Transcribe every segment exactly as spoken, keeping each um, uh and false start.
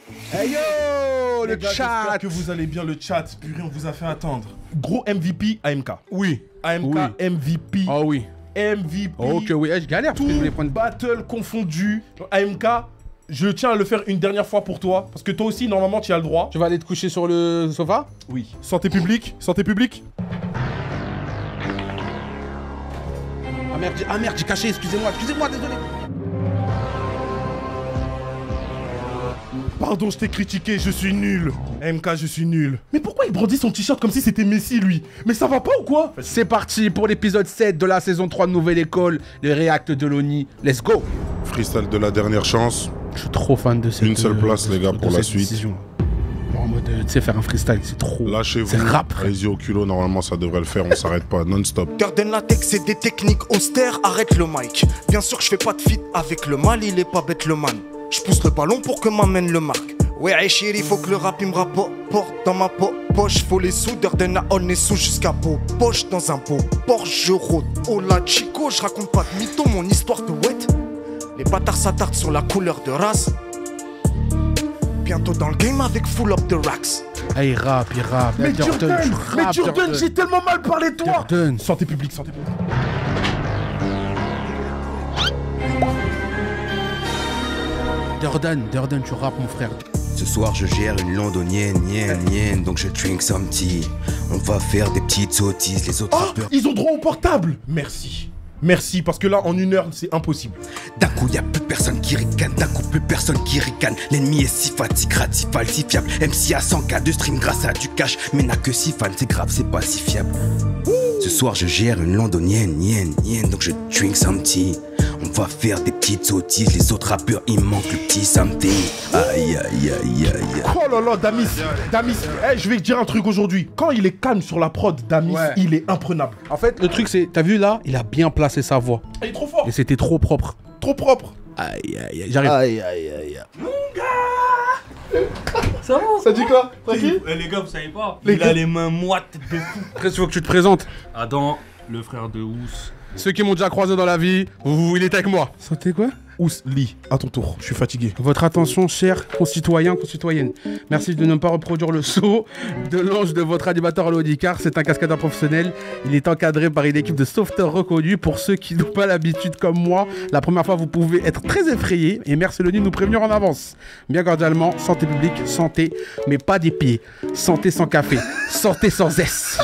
Hey yo, le gars, chat. j'espère que vous allez bien, le chat. Purée, on vous a fait attendre. Gros M V P A M K. Oui. A M K Oui. M V P. Oh oui. M V P. Ok, oui, eh, je galère parce Tout que je voulais prendre. battle confondu. A M K, je tiens à le faire une dernière fois pour toi. Parce que toi aussi, normalement, tu as le droit. Tu vas aller te coucher sur le sofa? Oui. Santé publique. Santé publique. Ah merde, j'ai- ah merde, j'ai caché, excusez-moi, excusez-moi, désolé. Pardon, je t'ai critiqué, je suis nul. M K, je suis nul. Mais pourquoi il brandit son t-shirt comme si c'était Messi, lui? Mais ça va pas ou quoi? C'est parti pour l'épisode sept de la saison trois de Nouvelle École, le React de l'Oni. Let's go. Freestyle de la dernière chance. Je suis trop fan de cette Une seule place, de- les gars, de pour la cette suite. décision. En mode, euh, tu sais, faire un freestyle, c'est trop. Lâchez-vous. C'est rap. Allez-y au culot, normalement ça devrait le faire, on s'arrête pas, non-stop. Garden latex, c'est des techniques austères, arrête le mic. Bien sûr, je fais pas de feat avec le mal, il est pas bête le man. Je pousse le ballon pour que m'amène le marque. Ouais, chérie, faut que le rap il me rapporte dans ma po poche. Faut les sous, Garden à on est sous jusqu'à beau poche dans un beau Porsche, je rôde. Oh la chico, je raconte pas de mytho, mon histoire de wet. Les bâtards s'attardent sur la couleur de race. Bientôt dans le game avec full up de racks. Ah, il rappe, il rappe. Mais Jordan, Jordan, tu mais rappes, Jordan, j'ai tellement mal parlé de toi. Jordan. Santé publique, santé publique. Jordan, Jordan, tu rappes, mon frère. Ce soir je gère une londonienne, yen, yen, donc je drink some tea. On va faire des petites sottises, les autres Oh, rappeurs. ils ont droit au portable. Merci. Merci, parce que là, en une heure, c'est impossible. D'un coup y a plus personne qui ricane, d'un coup plus personne qui ricane. L'ennemi est si fatigrade, si falsifiable. M C a cent K de stream grâce à du cash, mais n'a que six fans, c'est grave, c'est pas si fiable. Ce soir je gère une londonienne, yen, yen, donc je drink some tea. On va faire des petites sottises, les autres rappeurs il manque le petit something. Aïe aïe aïe aïe. Oh là là, Damis, Damis, eh, je vais te dire un truc aujourd'hui. Quand il est calme sur la prod, Damis, Ouais. il est imprenable. En fait, le truc, c'est, t'as vu là, il a bien placé sa voix. Il est trop fort, Et c'était trop propre. trop propre. Aïe, aïe, aïe, j'arrive. Aïe, aïe, aïe. Ça va? Ça dit quoi? Tranquille? Eh les gars, vous savez pas, Les il gars- a les mains moites de fou. Après, il faut que tu te présentes. Adam, le frère de Ous. Ceux qui m'ont déjà croisé dans la vie, vous, il est avec moi. Santé quoi? Ous, lis, à ton tour, je suis fatigué. Votre attention, chers concitoyens, concitoyennes. Merci de ne pas reproduire le saut de l'ange de votre animateur à l'Audi, car c'est un cascadeur professionnel. Il est encadré par une équipe de sauveteurs reconnus. Pour ceux qui n'ont pas l'habitude comme moi, la première fois, vous pouvez être très effrayés. Et merci Loni de nous prévenir en avance. Bien cordialement, santé publique, santé, mais pas des pieds. Santé sans café, santé sans S.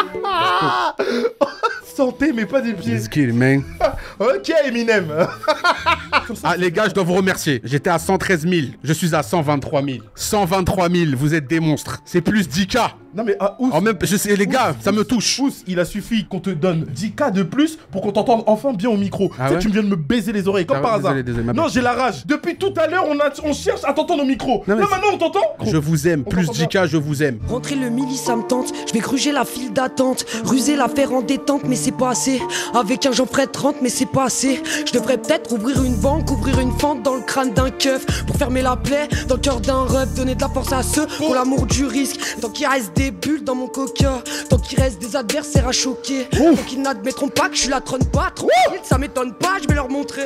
Santé, mais pas des pieds. Skill, man. Ok, Eminem. Ah les gars, je dois vous remercier. J'étais à cent treize mille, je suis à cent vingt-trois mille. cent vingt-trois mille, vous êtes des monstres. C'est plus dix K. Non mais, ah, Ous, En même, je sais, les gars, ça me touche. Ous, il a suffi qu'on te donne dix K de plus pour qu'on t'entende enfin bien au micro. Ah tu sais, ouais tu viens de me baiser les oreilles, comme Ah par ouais, hasard. désolé, désolé, ma non, bad. j'ai la rage. Depuis tout à l'heure, on, a- on cherche à t'entendre au micro. Non, Non, mais maintenant, on t'entend. Je vous aime, On plus t'entend dix K, je vous aime. Rentrer le mili, ça me tente. Je vais gruger la file d'attente. Ruser la faire en détente, mais c'est pas assez. Avec un j'en ferai trente, mais c'est pas assez. Je devrais peut-être ouvrir une banque, ouvrir une fente dans le crâne d'un keuf. Pour fermer la plaie, dans le cœur d'un rêve. Donner de la force à ceux pour l'amour du risque. Tant qu'il reste des bulles dans mon coca. Tant qu'il reste des adversaires à choquer. Tant qu'ils n'admettront pas que je suis la trône pas. Trop vite, ça m'étonne pas, je vais leur montrer.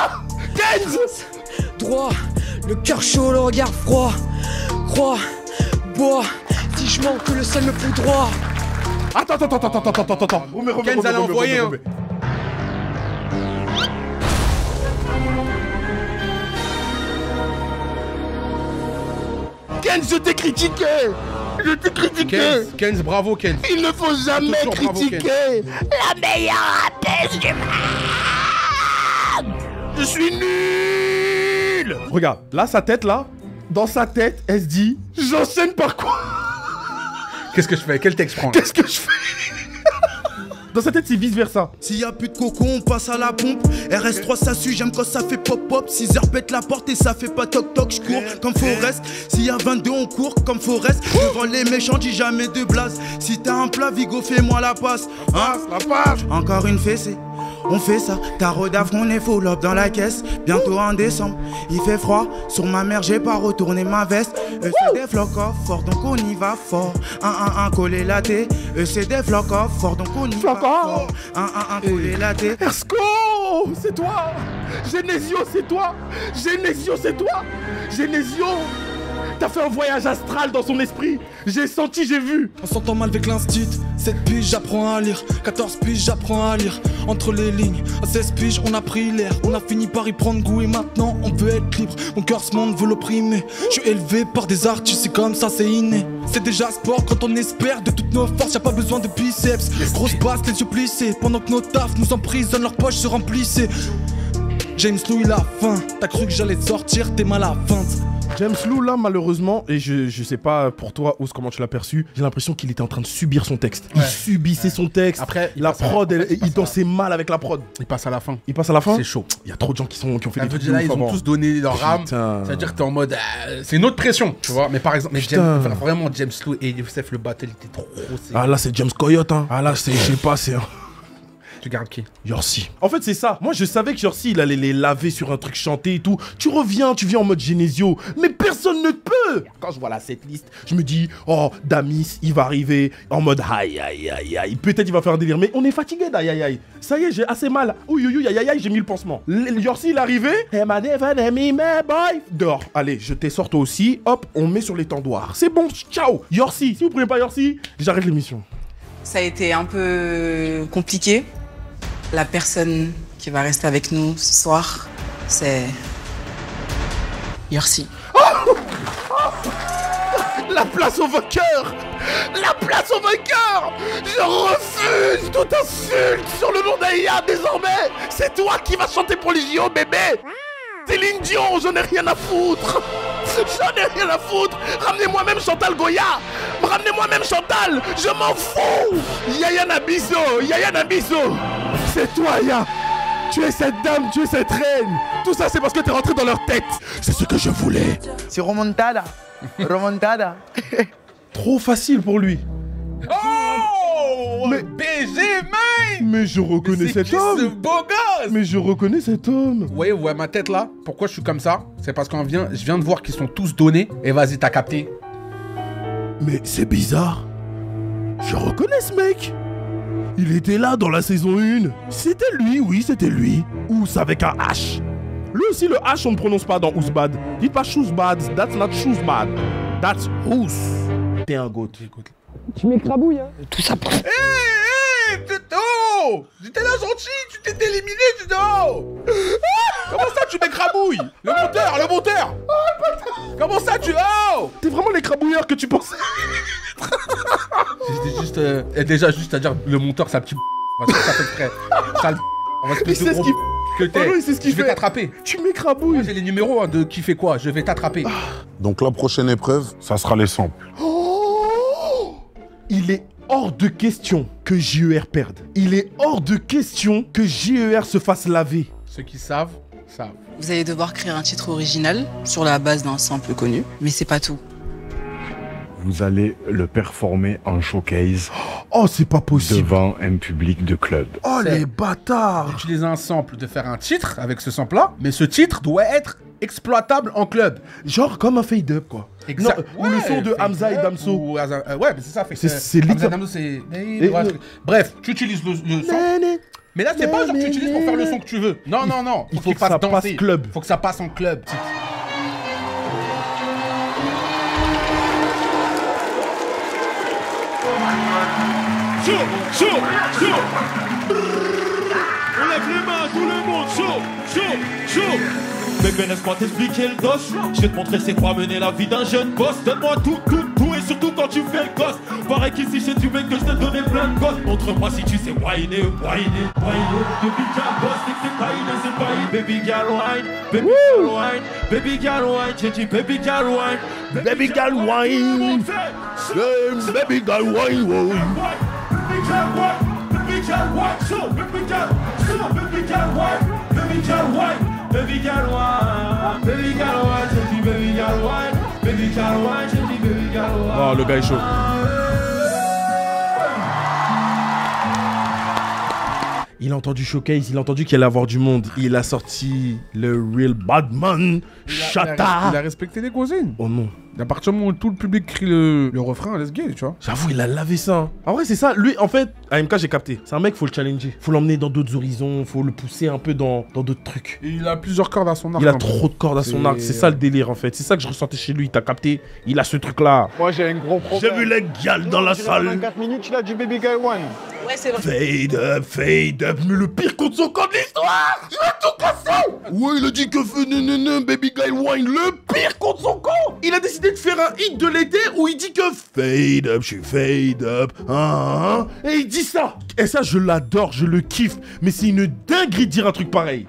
Droit, le cœur chaud, le regard froid. Croix, bois. Si je manque, que le ciel me fout droit. Attends, attends, attends, attends, attends, attends, attends. Remets, remets, Kenz remets, allait remets, envoyer, remets, hein. remets. Kenz, je t'ai critiqué. Je t'ai critiqué. Kenz, Kenz, bravo Kenz. Il ne faut jamais Toujours bravo, critiquer la meilleure rappeuse du monde. Je suis nul. Regarde, là, sa tête, là, dans sa tête, elle se dit, j'enchaîne par quoi? Qu'est-ce que je fais? Quel texte je prends là? Qu'est-ce que je fais? Dans sa tête, c'est vice versa. S'il y a plus de coco, on passe à la pompe. R S trois, ça suit, j'aime quand ça fait pop-pop. six heures pète la porte et ça fait pas toc-toc. J'cours comme Forest. S'il y a vingt-deux, on court comme Forest. Devant les méchants, dis jamais de blase. Si t'as un plat, Vigo, fais-moi la passe. Hein? La page. Encore une fessée. On fait ça, tarot d'Afrique, on est full up dans la caisse. Bientôt en décembre, il fait froid. Sur ma mère, j'ai pas retourné ma veste. Eux, c'est des flocs off fort, donc on y va fort. Un, un, un, collé laté. Eux, c'est des flocs off fort, donc on y va Floc off. fort. Un, un, un, collé laté. Ersko, c'est toi. Genesio, c'est toi. Genesio, c'est toi. Genesio. t'as fait un voyage astral dans son esprit. J'ai senti, j'ai vu. On s'entend mal avec l'instit. sept piges, j'apprends à lire. quatorze piges, j'apprends à lire. Entre les lignes, à seize piges, on a pris l'air. On a fini par y prendre goût et maintenant on veut être libre. Mon cœur ce monde veut l'opprimer. Je suis élevé par des artistes, c'est comme ça, c'est inné. C'est déjà sport quand on espère de toutes nos forces. Y'a pas besoin de biceps. Grosse basse, les yeux plissés. Pendant que nos tafs nous emprisonnent, leurs poches se remplissaient. James Lou il a faim. T'as cru que j'allais sortir, t'es mal à feinte. James Lou, là, malheureusement, et je, je sais pas pour toi, Ous, comment tu l'as perçu, j'ai l'impression qu'il était en train de subir son texte. Ouais. Il subissait ouais. son texte. Après, la prod, elle, il, il dansait à... mal avec la prod. Il passe à la fin. Il passe à la fin. C'est chaud. Il y a trop de gens qui, sont, qui ont fait ça des trucs. Là, ils ont tous donné leur rame. C'est-à-dire que t'es en mode. Euh, c'est une autre pression, tu vois. Mais par exemple, mais James, vraiment, James Lou et Youssef, le battle était trop. Ah là, c'est James Coyote, hein. Ah là, c'est. Je sais pas, c'est. Tu gardes qui? Yorsi. En fait, c'est ça. Moi, je savais que Yorsi, il allait les laver sur un truc chanté et tout. Tu reviens, tu viens en mode Genesio. Mais personne ne peut. Quand je vois la setlist, je me dis, oh, Damis, il va arriver en mode aïe, aïe, aïe, aïe. Peut-être il va faire un délire. Mais on est fatigué d'aïe, aïe, aïe. Ça y est, j'ai assez mal. Ouh, ouh, ouh, aïe, aïe, aïe, j'ai mis le pansement. Yorsi, il est arrivé. Hey, my boy. Dehors. Allez, je t'ai sorti aussi. Hop, on met sur l'étendoir. C'est bon, ciao. Yorsi, si vous prenez pas Yorsi, j'arrête l'émission. Ça a été un peu compliqué. La personne qui va rester avec nous ce soir, c'est Yorsi. Oh la place au vainqueur! La place au vainqueur! Je refuse toute insulte sur le nom d'Aïa désormais! C'est toi qui vas chanter pour les J O, bébé! Céline Dion, j'en ai rien à foutre! J'en ai rien à foutre! Ramenez-moi même Chantal Goya! Ramenez-moi même Chantal! Je m'en fous! Yaya Nabiso! Yaya Nabiso! C'est toi, Ya! Tu es cette dame, tu es cette reine! Tout ça, c'est parce que t'es rentré dans leur tête! C'est ce que je voulais! C'est remontada! Remontada! Trop facile pour lui! Oh! Mais B G, man! Mais je reconnais mais cet qui homme! Ce beau gosse! Mais je reconnais cet homme! Vous voyez, vous voyez ma tête là? Pourquoi je suis comme ça? C'est parce qu'on vient, je viens de voir qu'ils sont tous donnés. Et vas-y, t'as capté. Mais c'est bizarre! Je reconnais ce mec! Il était là dans la saison un. C'était lui, oui, c'était lui. Ous avec un H. Lui aussi, le H, on ne prononce pas dans Ousbad. Dites pas Chousbad, that's not Chousbad. That's Ous. T'es un goat. Tu m'écrabouilles, hein. Tout ça pour... Hé, hé, oh! J'étais là gentil, tu t'es éliminé, tu dis oh! Comment ça, tu m'écrabouilles? Le monteur, le monteur! Oh, comment ça, tu... Oh! T'es vraiment l'écrabouilleur que tu pensais. C'était juste... Euh, déjà, juste à dire, le monteur, c'est un petit... On va se faire exprès. Sale... On va se Il sait ce qu'il que t'es. Oh non, il sait ce qu'il Je vais fait. t'attraper. Tu m'écrabouilles. Moi, j'ai les numéros hein, de qui fait quoi. Je vais t'attraper. Ah. Donc la prochaine épreuve, ça sera les samples. Oh! Il est hors de question que J E R perde. Il est hors de question que J E R se fasse laver. Ceux qui savent, savent. Vous allez devoir créer un titre original sur la base d'un sample connu, mais c'est pas tout. Vous allez le performer en showcase. Oh, c'est pas possible. Devant un public de club. Oh, les bâtards. Utiliser un sample, de faire un titre avec ce sample-là, mais ce titre doit être exploitable en club. Genre comme un fade-up, quoi. Exact. Non, ouais, ou le son de Hamza et Damso. Ou, euh, ouais, mais c'est ça. C'est Hamza et Damso, c'est... Bref, tu utilises le, le son. Mais là, c'est pas genre que tu utilises pour faire le son que tu veux. Non, non, non. Il faut, faut que ça danser. passe club. Faut que ça passe en club. Chaud, chaud, chaud. On lève les mains, tout le monde, chaud, chaud, chaud. Bébé, laisse-moi t'expliquer le dos. Je vais te montrer c'est quoi mener la vie d'un jeune boss. Donne-moi tout, tout, tout et surtout quand tu fais le gosse. Pareil qu'ici chez du mec que je t'ai donné plein de gosses. Montre-moi si tu sais whiner, whiner, whiner. Baby girl boss, c'est que c'est pas inné, c'est pas inné. Baby girl wine, baby girl wine, baby girl wine. J'ai dit baby girl wine, baby girl wine. Baby girl wine, wine. Baby girl wine, baby girl wine, so baby girl, so baby girl wine, baby girl wine. Baby girl wine, baby girl wine, j'ai dit baby girl wine, baby girl wine, j'ai dit baby girl wine. Oh, le gars est chaud. Il a entendu Showcase, il a entendu qu'il allait avoir du monde. Il a sorti le Real Badman, Chata. Il a, il a respecté les consignes. Oh non. À partir du moment où tout le public crie le, le refrain, let's get, tu vois. J'avoue, il a lavé ça. Hein. En vrai, c'est ça. Lui, en fait, A M K, j'ai capté. C'est un mec, faut le challenger. Faut l'emmener dans d'autres horizons. Faut le pousser un peu dans dans d'autres trucs. Et il a plusieurs cordes à son arc. Il a trop de cordes à son arc. C'est ça le délire, en fait. C'est ça que je ressentais chez lui. T'as capté. Il a ce truc-là. Moi, j'ai un gros problème. J'ai vu les gals dans la salle. Dans quatre minutes, il a du Baby Guy One. Ouais, c'est vrai. Fade up, fade up. Mais le pire contre son camp de l'histoire. Je vais tout casser. Ouais, il a dit que fait nanana, Baby Guy Wine. Le pire contre son camp. Il a décidé de faire un hit de l'été où il dit que fade up, je suis fade up, hein, hein, et il dit ça. Et ça, je l'adore, je le kiffe, mais c'est une dinguerie de dire un truc pareil.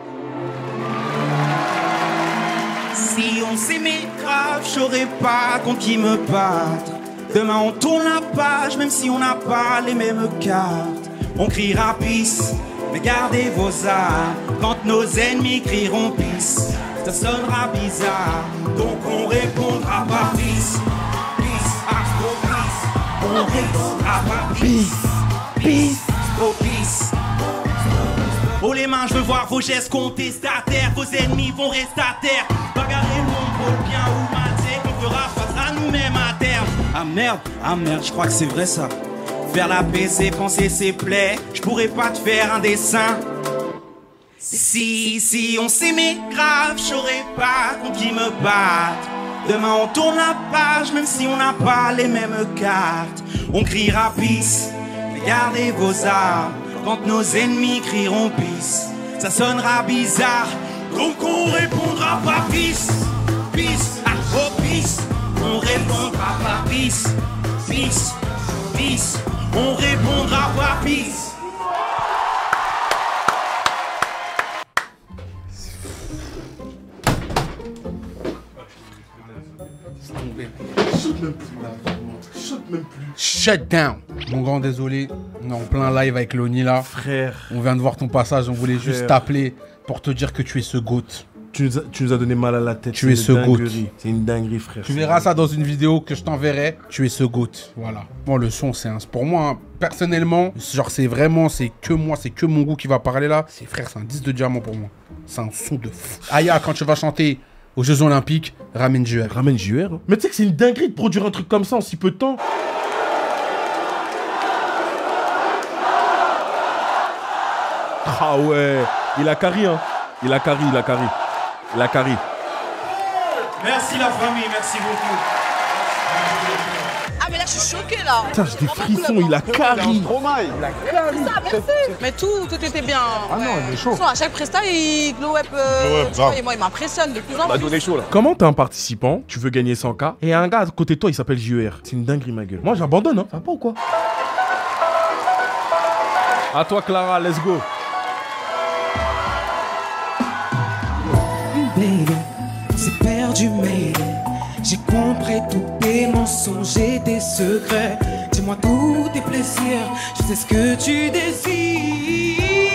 Si on s'aimait grave, j'aurais pas contre qui me battre. Demain on tourne la page, même si on n'a pas les mêmes cartes. On criera peace, mais gardez vos armes. Quand nos ennemis crieront peace, ça sonnera bizarre, donc on répondra pas peace, peace, afro peace. On répondra pas peace, peace, oh peace. Oh les mains, je veux voir vos gestes contestataires. Vos ennemis vont rester à terre. Bagarrer le monde pour le bien ou mal, c'est qu'on fera face à nous-mêmes à terme. Ah merde, ah merde, je crois que c'est vrai ça. Faire la paix, c'est penser ses plaies. Je pourrais pas te faire un dessin. Si, si on s'aimait grave, j'aurais pas contre qui me battre. Demain on tourne la page, même si on n'a pas les mêmes cartes. On criera peace, mais gardez vos armes. Quand nos ennemis crieront peace, ça sonnera bizarre, donc on répondra pas peace, peace, ah oh peace. On répondra pas peace, peace, peace. On répondra pas peace. Shut down. Mon grand désolé, on est en plein live avec Loni là. Frère. On vient de voir ton passage, on voulait juste t'appeler pour te dire que tu es ce goat. Tu nous, as, tu nous as donné mal à la tête. Tu es ce goat. C'est une dinguerie, frère. Tu verras ça dans une vidéo que je t'enverrai. Tu es ce goat. Voilà. Bon, le son, c'est un... Pour moi, hein, personnellement, genre, c'est vraiment, c'est que moi, c'est que mon goût qui va parler là. C'est frère, c'est un disque de diamant pour moi. C'est un son de fou. Aya, quand tu vas chanter aux Jeux Olympiques, ramène J U R. Ramène J U R. Hein. Mais tu sais que c'est une dinguerie de produire un truc comme ça en si peu de temps. Ah ouais, il a carré, hein. Il a carré, il a carré. Il a carré. Merci la famille, merci beaucoup. Ah mais là je suis choquée là. Putain, j'ai des frissons, il a carré. Trop mal. Il a carré. Ça, merci. Mais tout, tout était bien. Ah non, il est chaud. À chaque presta, il glow up. Euh, ouais, grave. et moi, il m'impressionne de plus en On a plus. donné chaud là. Comment t'es un participant, tu veux gagner cent K, et un gars à côté de toi, il s'appelle J U R. C'est une dinguerie, ma gueule. Moi, j'abandonne, hein. Ça va pas ou quoi? À toi, Clara, let's go. Baby, c'est perdu, mais j'ai compris tous tes mensonges et tes secrets. Dis-moi tous tes plaisirs, je sais ce que tu désires.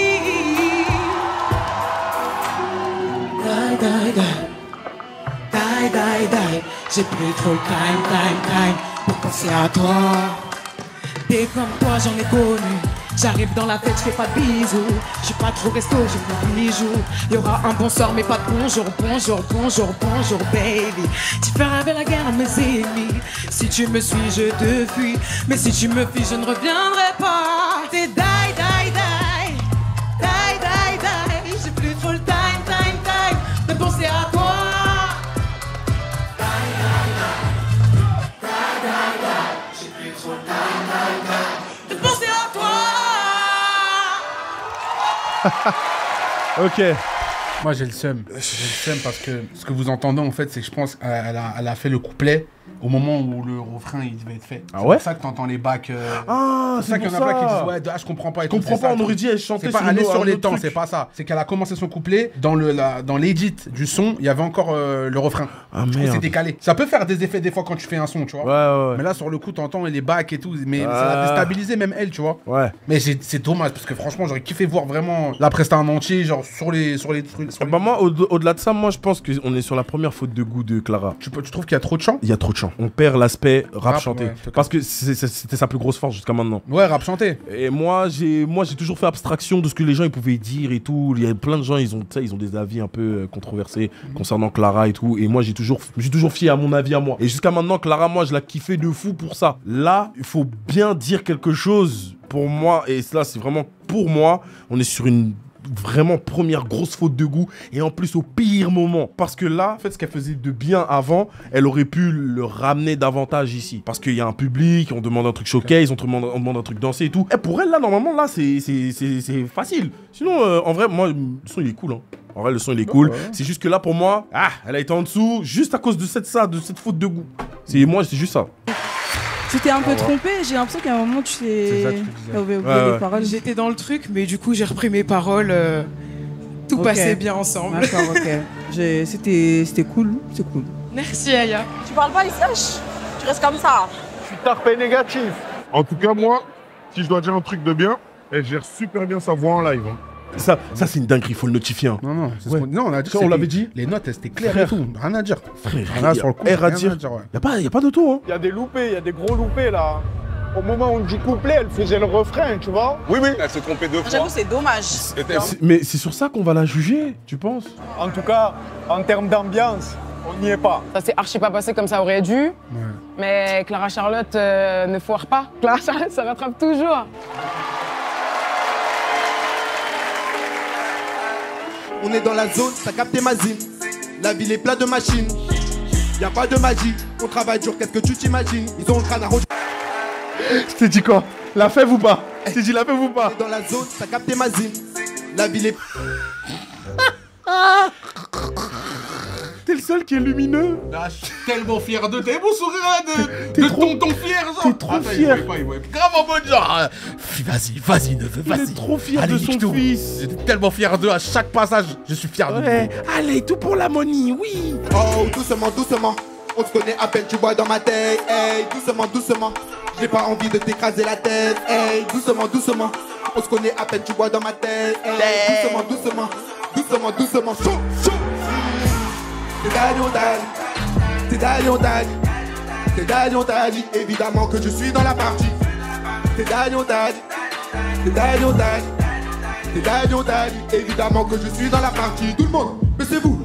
Die, die, die, die, die, die. J'ai plus trop le time, time, time pour penser à toi. T'es comme toi, j'en ai connu. J'arrive dans la fête, je fais pas de bisous. Je suis pas trop resto, j'ai pas de bijoux. Y'aura un bonsoir, mais pas de bonjour, bonjour, bonjour, bonjour, baby. Tu fais rêver la guerre à mes ennemis. Si tu me suis, je te fuis. Mais si tu me fuis, je ne reviendrai pas. C'est die, die, die. Die, die, die. J'ai plus trop le time, time, time de penser à toi. Die, die, die. Die, die, die. J'ai plus trop le time, time, time de penser à toi. Ok. Moi j'ai le seum. J'ai le seum parce que ce que vous entendez en fait, c'est que je pense qu'elle a, elle a fait le couplet au moment où le refrain il devait être fait. Ah c'est ouais? pour ça que t'entends les bacs. Euh... Ah, c'est ça qu'il y en a plein qui disent ouais, ah, je comprends pas. Je comprends pas, on aurait dit elle chantait C'est pas sur aller une- sur un les autre temps, truc. c'est pas ça. C'est qu'elle a commencé son couplet dans le la, dans l'édit du son, il y avait encore euh, le refrain. Ah Du coup, merde. c'était calé. Ça peut faire des effets des fois quand tu fais un son, tu vois. Ouais, ouais, ouais. Mais là sur le coup t'entends les bacs et tout, mais ça Ah. l'a déstabilisé même elle, tu vois. Ouais. Mais c'est c'est dommage parce que franchement j'aurais kiffé voir vraiment la presta en entier, genre sur les sur les sur les- Bah moi, au- au-delà de ça, moi je pense qu'on est sur la première faute de goût de Clara. Tu, peux- tu trouves qu'il y a trop de chants? Il y a trop de chants. chant. On perd l'aspect rap, Rap, chanté. ouais, parce que c'est- c'est- c'était sa plus grosse force jusqu'à maintenant. Ouais, rap chanté. Et moi, j'ai moi, j'ai toujours fait abstraction de ce que les gens ils pouvaient dire et tout. Il y a plein de gens, ils ont, tu sais, ils ont des avis un peu euh, controversés concernant Clara et tout. Et moi, j'ai toujours, je me suis toujours fié à mon avis à moi. Et jusqu'à maintenant, Clara, moi, je la kiffais de fou pour ça. Là, il faut bien dire quelque chose pour moi. Et là, c'est vraiment pour moi. On est sur une vraiment première grosse faute de goût et en plus au pire moment parce que là en fait ce qu'elle faisait de bien avant elle aurait pu le ramener davantage ici parce qu'il y a un public, on demande un truc showcase, on demande, on demande un truc dansé et tout et pour elle là normalement là c'est c'est facile sinon euh, en vrai moi le son il est cool hein. En vrai le son il est cool, c'est juste que là pour moi ah elle a été en dessous juste à cause de cette ça de cette faute de goût, c'est moi c'est juste ça. Tu t'es un peu ouais. trompé, j'ai l'impression qu'à un moment tu t'es. T'as oublié Ouais, ouais. les paroles. J'étais dans le truc, mais du coup j'ai repris mes paroles. euh, Tout Ok. passait bien ensemble. D'accord, ok. J'ai- C'était c'était cool, c'est cool. Merci Aya. Tu parles pas, il sèche. Tu restes comme ça. Je suis tarpé négatif. En tout cas, moi, si je dois dire un truc de bien, elle gère super bien sa voix en live. hein. Ça, ça c'est une dinguerie, faut le notifier. hein. Non, non, c'est Ouais. ce qu'on- non, on a dit Ça, que on c'était- l'avait dit. Les notes, elles étaient claires Frère. et tout. Rien à dire. Frère, Rien à sur le coup. R à rien dire. ouais. Y a pas, y a pas de taux, hein. Il y a des loupés, il y a des gros loupés là. Au moment où on dit couplet, elle faisait le refrain, tu vois. Oui, oui, elle s'est trompée deux fois. J'avoue, c'est dommage. C'est- Mais c'est sur ça qu'on va la juger, tu penses? En tout cas, en termes d'ambiance, on n'y est pas. Ça s'est archi pas passé comme ça aurait dû. Mais Clara Charlotte euh, ne foire pas. Clara Charlotte, ça rattrape toujours. On est dans la zone, t'as capté ma zine. La ville est pleine de machines. Y'a pas de magie, on travaille dur, qu'est-ce que tu t'imagines? Ils ont le crâne à rouge. Je t'ai dit quoi? La fève ou pas? Je t'ai dit la fève ou pas? Dans la zone, t'as capté ma zine. La ville est. T'es le seul qui est lumineux. Ah, je suis tellement fier de t'es beau sourire là, de, T'es de trop- tonton fier genre. t'es trop Attends, il fier. voit pas, il voit pas. Grave en mode genre. euh, Vas-y, vas-y, neveu, Il vas-y. est trop fier Allez, de son nique tout. fils. J'étais tellement fier d'eux à chaque passage. Je suis fier de Ouais. vous. Allez, tout pour la money, oui. Oh, doucement, doucement. On se connaît à peine, tu bois dans ma tête. Hey, doucement, doucement. J'ai pas envie de t'écraser la tête. Hey, doucement, doucement. On se connaît à peine, tu bois dans ma tête. Hey, doucement, doucement. Doucement, doucement. Chaud, chaud. T'es d'aller, on d'aille. T'es d'aller, on d'aille. T'es d'aller, on d'aille. Évidemment que je suis dans la partie. T'es d'aller, on d'aille. T'es d'aller, on d'aille. T'es d'aller, on d'aille. Évidemment que je suis dans la partie. Tout le monde, baissez-vous.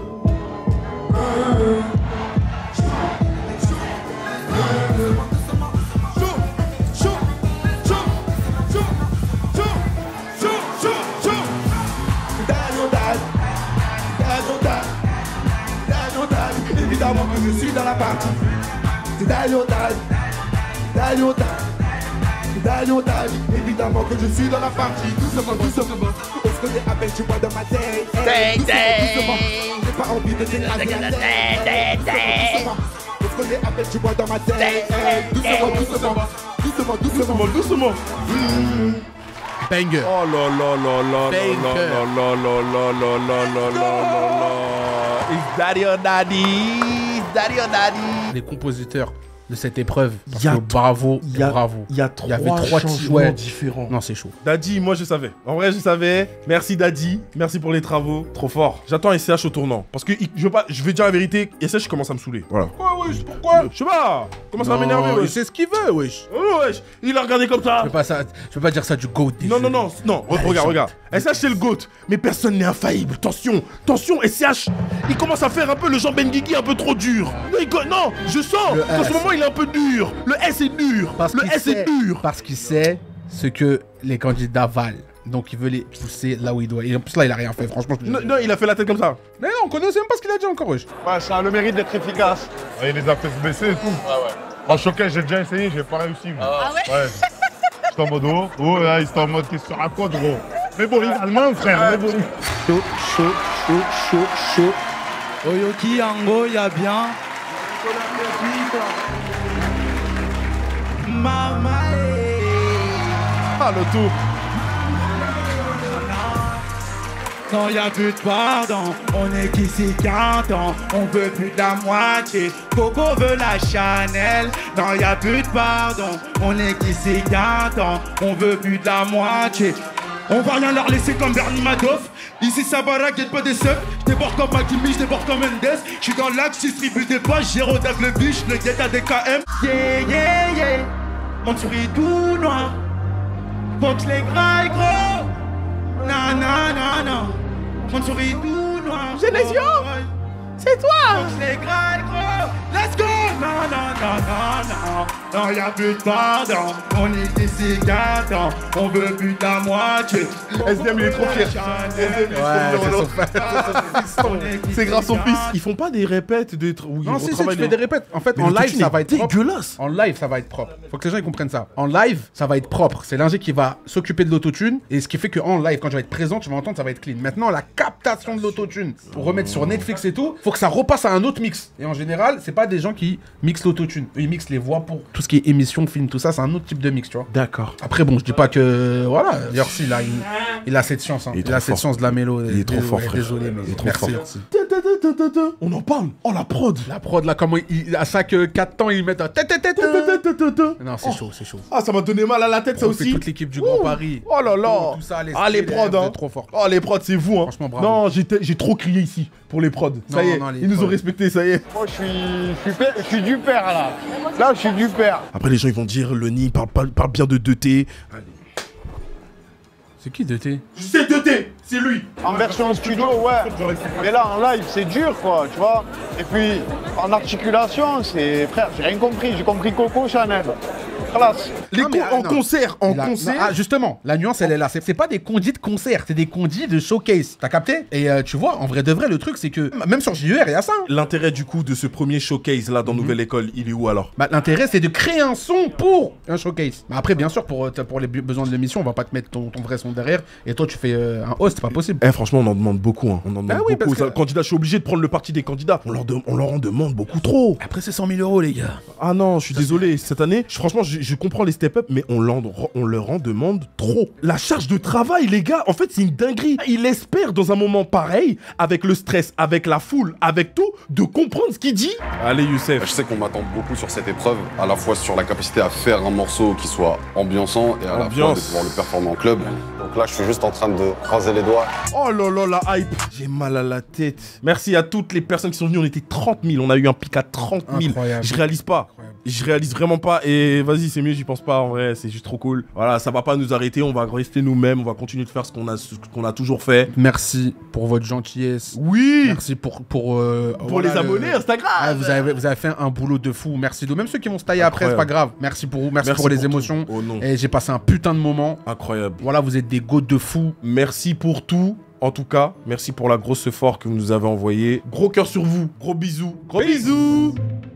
Évidemment que je suis dans la partie. C'est Daliotal, Daliotal, Daliotal. Évidemment que je suis dans la partie. Doucement, doucement. On se connaît à peine, tu vois dans ma tête. Hey, doucement, doucement. J'ai pas envie de t'écraser la tête. Doucement, doucement. On se connaît à peine, tu vois dans ma tête. Hey, doucement, doucement. Doucement, doucement, doucement. Mmh. Banger. Oh là là là là là là là là là là là là là là. It's daddy or daddy, it's daddy or daddy. Les compositeurs de cette épreuve, parce Y a que bravo, Il y a, bravo. il y a Il y avait trois trois changements titres, ouais. différents. Non, c'est chaud. Daddy, moi je savais. En vrai, je savais. Merci Daddy. Merci pour les travaux. Trop fort. J'attends S C H au tournant. Parce que il- je veux pas, je vais dire la vérité, S C H commence à me saouler. Voilà. Pourquoi, wesh? Pourquoi? Je sais pas. Comment ça va Non, m'énerver, il wesh. sait ce qu'il veut, wesh. Oh, wesh. Il a regardé comme ça. Je peux pas, ça, je peux pas dire ça du GOAT. des Non, non, jeux. non, non, Ouais, regarde, les regarde. S C H c'est le GOAT, mais personne n'est infaillible. Tension, tension, S C H, il commence à faire un peu le Jean Benguigui un peu trop dur. Non, il go- non, je sens Le qu'en S. ce moment il est un peu dur. Le S est dur. Parce le qu'il S sait- est dur. Parce qu'il sait ce que les candidats valent. Donc il veut les pousser là où il doit. Et en plus là, il a rien fait, franchement. Je te Non, dis. non, il a fait la tête comme ça. Mais non, on connaît même pas ce qu'il a dit encore, wesh. Ouais, ça a le mérite d'être efficace. Ah, il les a fait se baisser et tout. Ah ouais. En showcase, j'ai déjà essayé, j'ai pas réussi. moi. Ah ouais Ouais. J'étais en mode oh, oh là, il était en mode qu'est-ce que tu racontes, gros. Mais bon, également, frère, mais bon. Chaud, chaud, chaud, chaud, chaud. Oyoki Ango, y'a bien. Mama, Ah, le tout. non, y'a plus de pardon. On est qu'ici quarante ans. On veut plus de la moitié. Coco veut la Chanel. Non, y'a plus de pardon. On est qu'ici quarante ans. On veut plus de la moitié. On va rien leur laisser comme Bernie Madoff. Ici ça baraque, y'a pas des seufs. J'déborde comme Hakimi, j'déborde comme Mendes. J'suis dans l'axe, j'distribue des poches. J'ai rodave le biche, le guette à des K M. Yeah, yeah, yeah. Mon souris tout noir. Fox les grailles gros. Non, non, non, non. Mon souris tout noir. Genesio, c'est toi. Fox les grailles gros. Let's go. Non, non, non, non, non. Non, y'a plus de pardon. On est ici gâtants. On veut plus de la moitié. S D M il est trop fier. S D M il est trop fier. C'est grâce au fils. Ils font pas des répètes de tr- où Non, ils si, si, tu retravaillent fais les- des répètes. En fait, Mais en le live, touching ça est va être propre. dégueulasse. En live, ça va être propre. Faut que les gens ils comprennent ça. En live, ça va être propre. C'est l'ingé qui va s'occuper de l'autotune. Et ce qui fait qu'en live, quand je vais être présent, tu vas entendre, ça va être clean. Maintenant, la captation de l'autotune, pour remettre sur Netflix et tout, faut que ça repasse à un autre mix. Et en général, c'est pas des gens qui mixent l'autotune. Eux, ils mixent les voix pour tout ce qui est émission, film, tout ça. C'est un autre type de mix, tu vois. D'accord. Après, bon, je dis pas que. Voilà. D'ailleurs, si, il a, une- il a cette chance. Hein. Il est Il, a trop cette fort. chance de la mélo. Il est trop Désolé, fort, frère. Désolé, mais Il est trop merci. fort. merci. On en parle. Oh, la prod. La prod, là, comment il, à chaque quatre temps, ils mettent un. tête, tête, tête, tête. Non, c'est chaud, c'est chaud. Ah, ça m'a donné mal à la tête, ça On fait aussi. toute l'équipe du Grand Ouh. Paris. Oh là là. Tout ça, les Ah, les skills, prods, vous hein. êtes trop fort. Oh, les prods, c'est vous, hein. Franchement, bravo. Non, j'ai j'ai trop crié ici pour les prods. Ça Non, y est, non, les ils nous ont prods. respectés, ça y est. Moi, je suis, je suis, père- je suis du père, là. Là, je suis du père. Après, les gens ils vont dire le nid parle, parle, parle bien de deux T. C'est qui deux T? C'est deux T, c'est lui. En version studio, ouais. Mais là, en live, c'est dur, quoi, tu vois. Et puis, en articulation, c'est... Frère, j'ai rien compris. J'ai compris Coco Chanel. Classe. Les Non, mais, co- ah, en non. concert, en Il a- concert. non, ah, justement, la nuance, elle est là. C'est c'est pas des condits de concert, c'est des condits de showcase. T'as capté? Et euh, tu vois, en vrai de vrai, le truc, c'est que même sur J E R, il y a ça. hein. L'intérêt du coup de ce premier showcase là dans Nouvelle École, il est où alors? Bah, l'intérêt, c'est de créer un son pour un showcase. Mais après, bien sûr, pour, euh, pour les bu- besoins de l'émission, on va pas te mettre ton, ton vrai son derrière. Et toi, tu fais euh, un host, c'est pas possible. Eh franchement, on en demande beaucoup. Hein. On en demande Bah oui, beaucoup. parce que- aux candidats, je suis obligé de prendre le parti des candidats. On leur, de- on leur en demande beaucoup trop. Après, c'est cent mille euros, les gars. Ah non, je suis désolé. Cette année, je- franchement, je, je comprends les step-up, mais on, l'en- on leur en demande trop. La charge de travail, les gars, en fait, c'est une dinguerie. Il espère, dans un moment pareil, avec le stress, avec la foule, avec tout, de comprendre ce qu'il dit. Allez, Youssef. Je sais qu'on m'attend beaucoup sur cette épreuve, à la fois sur la capacité à faire un morceau qui soit ambiançant et à la fois Ambiance. de pouvoir le performer en club. Donc là, je suis juste en train de croiser les doigts. Oh là là, la hype. J'ai mal à la tête. Merci à toutes les personnes qui sont venues. On était trente mille. On a eu un pic à trente mille. Incroyable. Je réalise pas. Je réalise vraiment pas. Et vas-y, c'est mieux, j'y pense pas. En vrai, c'est juste trop cool. Voilà, ça va pas nous arrêter. On va rester nous-mêmes. On va continuer de faire ce qu'on a, ce qu'on a toujours fait. Merci pour votre gentillesse. Oui. Merci pour pour euh, Pour voilà, les abonnés le- Instagram. Ah, vous avez vous avez fait un boulot de fou. Merci de même ceux qui vont se tailler après, c'est pas Incroyable. grave. Merci pour vous. Merci, Merci pour les pour émotions. tout. Oh non. Et j'ai passé un putain de moment. Incroyable. Voilà, vous êtes des goats de fou. Merci pour tout. En tout cas, merci pour la grosse effort que vous nous avez envoyé. Gros cœur sur vous. Gros bisous. Gros bisous.